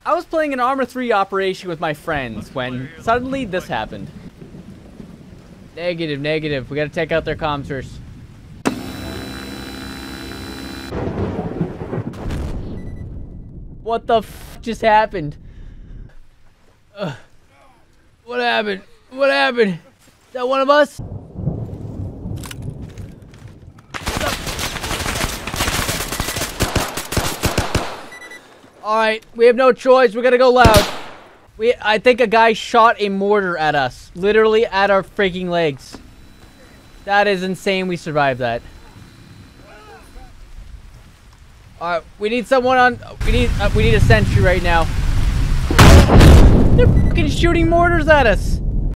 I was playing an Arma 3 operation with my friends when suddenly this happened. Negative, negative. We gotta take out their comms first. What the f just happened? What happened? What happened? Is that one of us? Alright, we have no choice. We gotta go loud. I think a guy shot a mortar at us. Literally at our freaking legs. That is insane we survived that. Alright, we need someone on... We need a sentry right now. They're fucking shooting mortars at us.